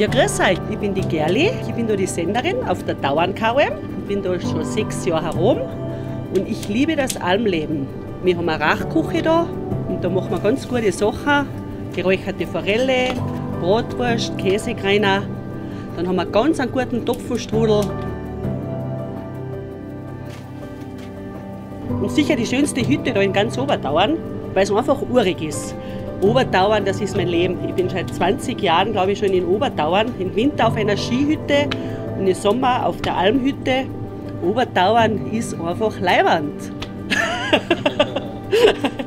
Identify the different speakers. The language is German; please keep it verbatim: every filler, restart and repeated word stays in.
Speaker 1: Ja, grüß euch, ich bin die Gerli, ich bin da die Senderin auf der Tauernkaralm. Ich bin da schon sechs Jahre herum und ich liebe das Almleben. Wir haben eine Rachküche da und da machen wir ganz gute Sachen. Geräucherte Forelle, Bratwurst, Käsekreiner. Dann haben wir ganz einen guten Topfenstrudel. Und sicher die schönste Hütte da in ganz Obertauern, weil es einfach urig ist. Obertauern, das ist mein Leben. Ich bin seit zwanzig Jahren, glaube ich, schon in Obertauern. Im Winter auf einer Skihütte und im Sommer auf der Almhütte. Obertauern ist einfach leiwand.